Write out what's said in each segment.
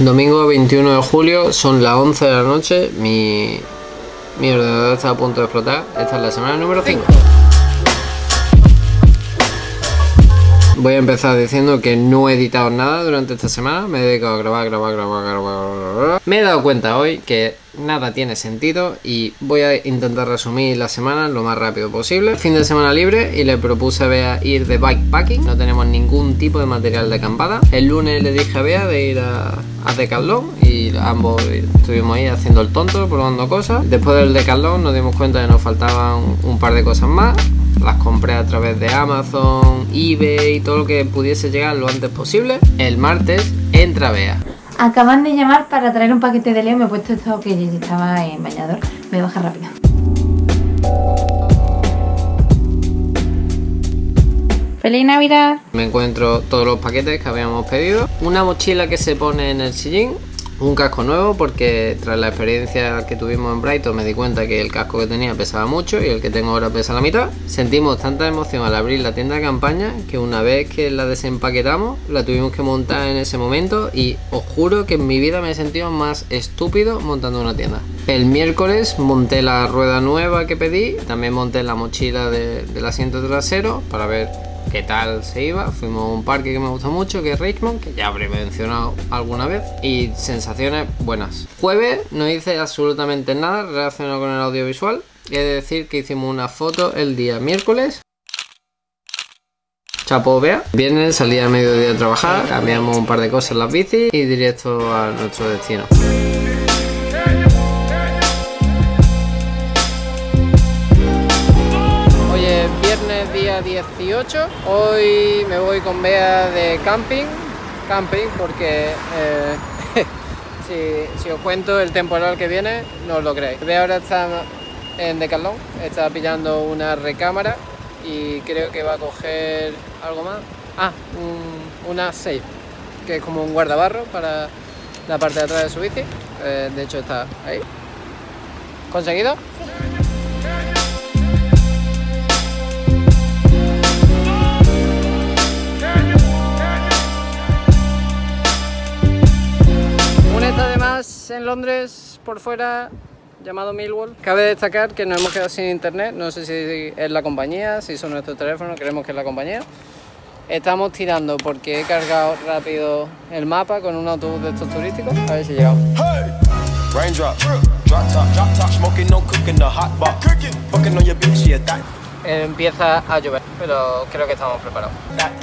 Domingo 21 de julio, son las 11 de la noche, mi ordenador está a punto de explotar. Esta es la semana número 5. Voy a empezar diciendo que no he editado nada durante esta semana, me he dedicado a grabar. Me he dado cuenta hoy que nada tiene sentido y voy a intentar resumir la semana lo más rápido posible. Fin de semana libre y le propuse a Bea ir de bikepacking. No tenemos ningún tipo de material de acampada. El lunes le dije a Bea de ir a Decathlon y ambos estuvimos ahí haciendo el tonto, probando cosas. Después del Decathlon nos dimos cuenta de que nos faltaban un par de cosas más. Las compré a través de Amazon, eBay, todo lo que pudiese llegar lo antes posible. El martes entra Bea. Acaban de llamar para traer un paquete de Leo. Me he puesto esto que estaba en bañador. Me baja rápido. ¡Feliz Navidad! Me encuentro todos los paquetes que habíamos pedido. Una mochila que se pone en el sillín. Un casco nuevo porque tras la experiencia que tuvimos en Brighton me di cuenta que el casco que tenía pesaba mucho y el que tengo ahora pesa la mitad. Sentimos tanta emoción al abrir la tienda de campaña que una vez que la desempaquetamos la tuvimos que montar en ese momento y os juro que en mi vida me he sentido más estúpido montando una tienda. El miércoles monté la rueda nueva que pedí, también monté la mochila del asiento trasero para ver qué tal se iba. Fuimos a un parque que me gustó mucho, que es Richmond, que ya habré mencionado alguna vez, y sensaciones buenas. Jueves no hice absolutamente nada relacionado con el audiovisual. He de decir que hicimos una foto el día miércoles. Chapo Bea. Viernes salí a mediodía a trabajar, cambiamos un par de cosas en las bicis y directo a nuestro destino. Día 18, hoy me voy con Bea de camping porque si os cuento el temporal que viene no os lo creéis. Bea ahora está en Decathlon, está pillando una recámara y creo que va a coger algo más. Una Safe, que es como un guardabarro para la parte de atrás de su bici. De hecho está ahí. ¿Conseguido? Además en Londres por fuera llamado Millwall. Cabe destacar que nos hemos quedado sin internet, no sé si es la compañía, si son nuestros teléfonos, creemos que es la compañía. Estamos tirando porque he cargado rápido el mapa con un autobús de estos turísticos, a ver si llegamos. Empieza a llover, pero creo que estamos preparados.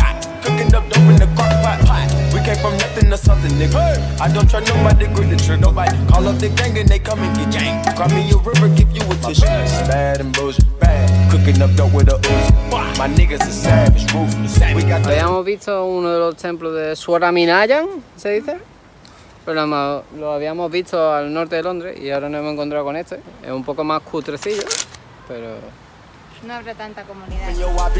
We came from nothing to something, nigga. I don't try nobody, grip the trick, nobody. Call up the gang and they come and get gang. Cry me a river, give you a tissue. Bad and bullshit, bad. Cooking up dope with a Uzi. My niggas are savage, ruthless. Habíamos visto uno de los templos de Swaminathan, ¿se dice? Pero lo habíamos visto al norte de Londres y ahora nos hemos encontrado con este. Es un poco más cutrecillo, pero no habrá tanta comunidad.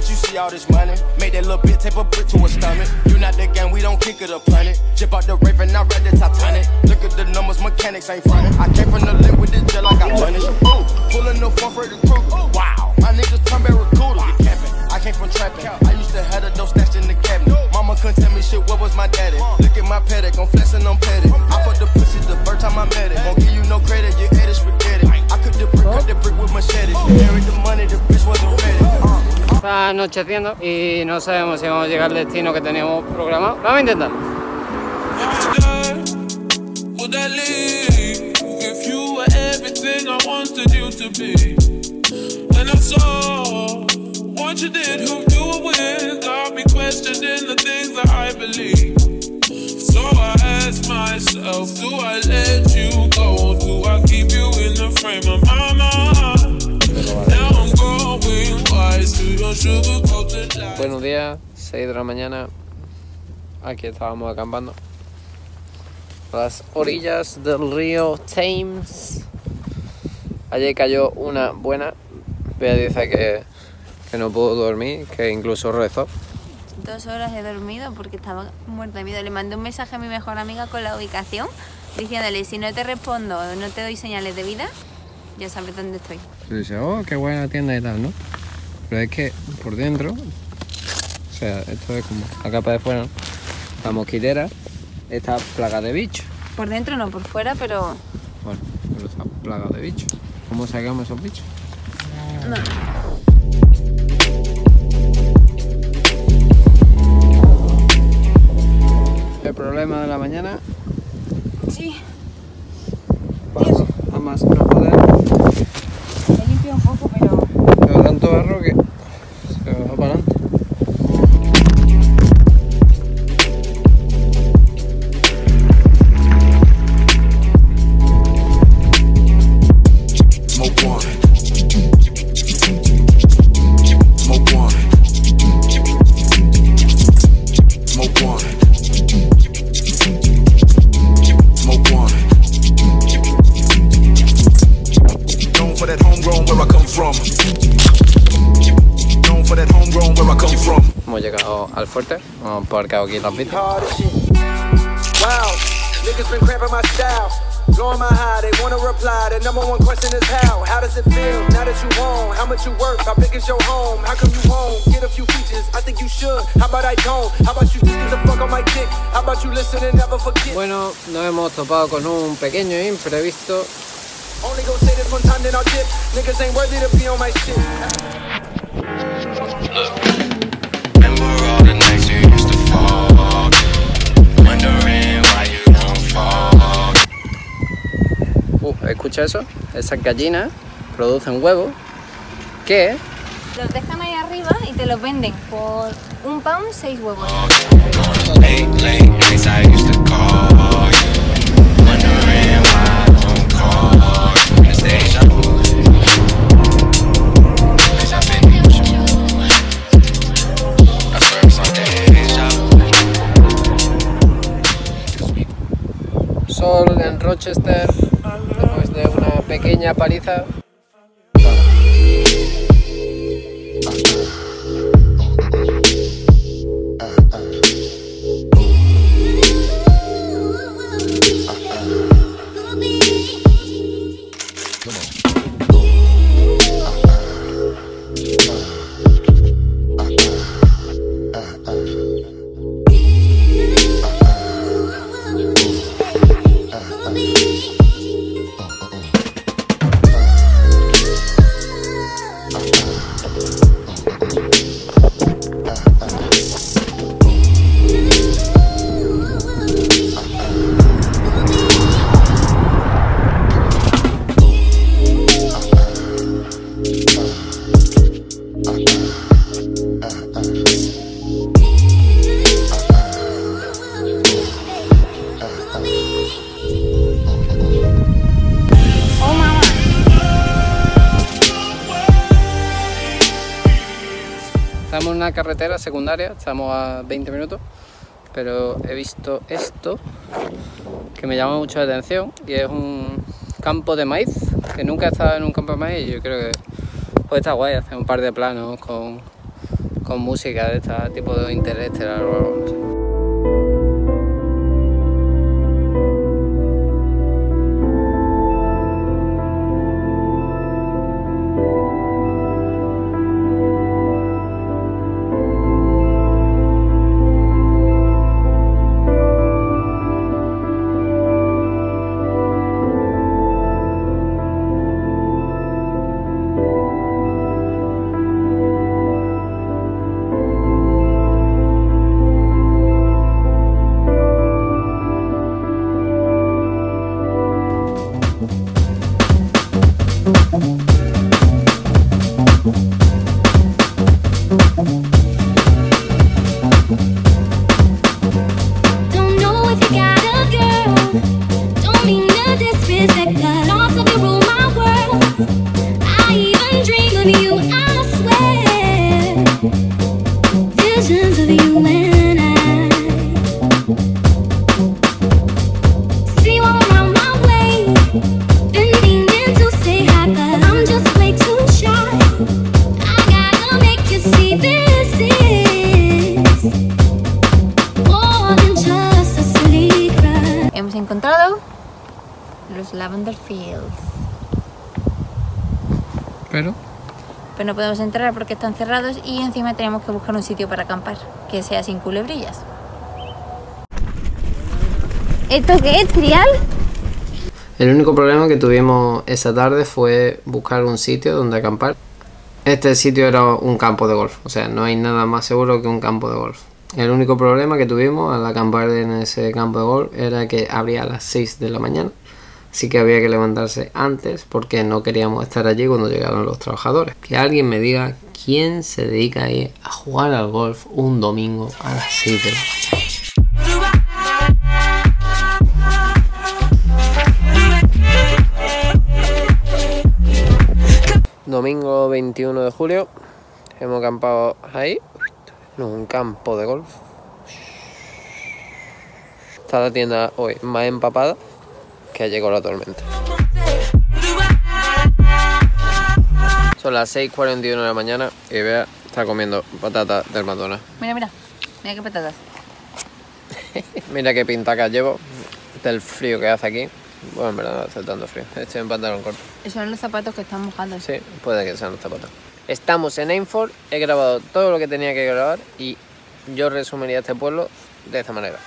Está anocheciendo y no sabemos si vamos a llegar al destino que teníamos programado. Vamos a intentar. Buenos días, 6 de la mañana. Aquí estábamos acampando a las orillas del río Thames. Ayer cayó una buena. Bea dice que no pudo dormir, que incluso rezó. 2 horas he dormido porque estaba muerta de miedo. Le mandé un mensaje a mi mejor amiga con la ubicación diciéndole: si no te respondo o no te doy señales de vida, ya sabré dónde estoy. Y dice, oh, qué buena tienda y tal, ¿no? Pero es que por dentro, o sea, esto es como la capa de fuera, ¿no? La mosquitera está plagada de bichos. Por dentro no, por fuera, pero... Bueno, pero está plagado de bichos. ¿Cómo sacamos esos bichos? No. El problema de la mañana. Sí. Paso a más no poder. He limpiado un poco, pero... Pero tanto barro que se va para adelante. Hemos llegado al fuerte, hemos aparcado aquí las bicis. Blowing my high, they wanna reply. The number one question is how? How does it feel now that you home? How much you work? How big is your home? How come you won't get a few features? I think you should. How about I don't? How about you just get the fuck on my dick? How about you listen and never forget? Bueno, nos hemos topado con un pequeño imprevisto. Only go say this one time then I'll dip. Niggas ain't worthy to be on my shit. Remember all the nights you used to fall, wondering why you don't fall. Escucha eso, esas gallinas producen huevos que los dejan ahí arriba y te los venden por £1, 6 huevos. Sol en Rochester. Después de una pequeña paliza. Estamos en una carretera secundaria, estamos a 20 minutos, pero he visto esto que me llama mucho la atención y es un campo de maíz, que nunca he estado en un campo de maíz y yo creo que puede estar guay hacer un par de planos con música de este tipo de Interestelar o algo, no sé. Los Lavender Fields. Pero no podemos entrar porque están cerrados y encima tenemos que buscar un sitio para acampar que sea sin culebrillas. ¿Esto qué es, trial? El único problema que tuvimos esa tarde fue buscar un sitio donde acampar. Este sitio era un campo de golf, o sea, no hay nada más seguro que un campo de golf. El único problema que tuvimos al acampar en ese campo de golf era que abría a las 6 de la mañana, así que había que levantarse antes porque no queríamos estar allí cuando llegaran los trabajadores. Que alguien me diga quién se dedica a ir a jugar al golf un domingo a las 6 de la mañana. Domingo 21 de julio, hemos acampado ahí, en un campo de golf. Está la tienda hoy más empapada que ayer con la tormenta. Son las 6:41 de la mañana y Bea está comiendo patatas del McDonald's. Mira, mira, mira qué patatas. Mira qué pintacas llevo del frío que hace aquí. Bueno, en verdad no hace tanto frío. Estoy en pantalón corto. Esos son los zapatos que están mojando. Sí, puede que sean los zapatos. Estamos en Ainford, he grabado todo lo que tenía que grabar y yo resumiría este pueblo de esta manera.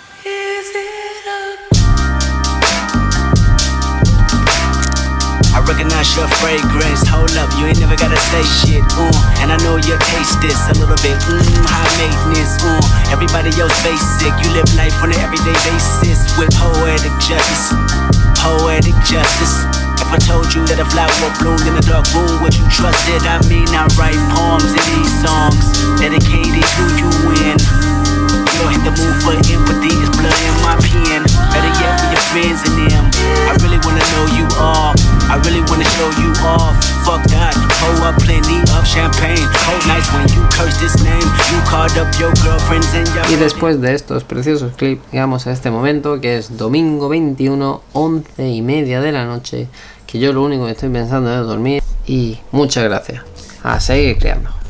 I recognize your fragrance. Hold up, you ain't never gotta say shit. And I know you taste this a little bit. High maintenance. Everybody else basic. You live life on an everyday basis with poetic justice. Poetic justice. If I told you that a flower bloomed in a dark room, would you trust it? I mean, I write poems in these songs dedicated to you when you don't hit the mood for empathy. It's blood in my pen. Better yet, with your friends and them. I really wanna know you all. I really wanna show you off. Fuck that. Pour up plenty of champagne. Cold nights when you curse this name. You called up your girlfriends and your... Y después de estos preciosos clips, llegamos a este momento que es domingo 21, 11:30 de la noche, que yo lo único que estoy pensando es dormir. Y muchas gracias. A seguir creando.